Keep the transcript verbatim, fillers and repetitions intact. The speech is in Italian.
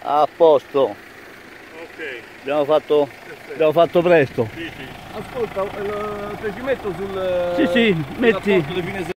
A posto. Ok. Abbiamo fatto, abbiamo fatto presto. Sì, sì. Ascolta, eh, te ci metto sul... Sì, sì, sul metti. rapporto di fine